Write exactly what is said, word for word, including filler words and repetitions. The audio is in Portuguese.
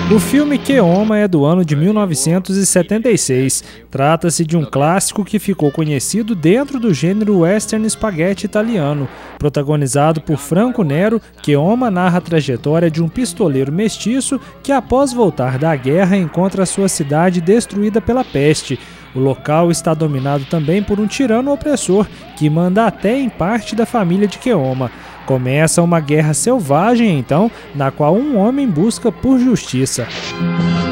O filme Keoma é do ano de mil novecentos e setenta e seis. Trata-se de um clássico que ficou conhecido dentro do gênero western spaghetti italiano. Protagonizado por Franco Nero, Keoma narra a trajetória de um pistoleiro mestiço que, após voltar da guerra, encontra sua cidade destruída pela peste. O local está dominado também por um tirano opressor que manda até em parte da família de Keoma. Começa uma guerra selvagem, então, na qual um homem busca por justiça.